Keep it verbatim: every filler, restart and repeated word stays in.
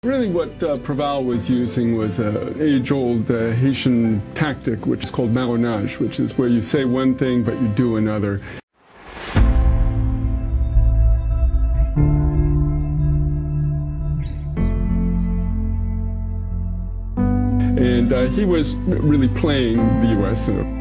Really what uh, Preval was using was an age-old uh, Haitian tactic, which is called marronnage, which is where you say one thing but you do another. And uh, he was really playing the U S in a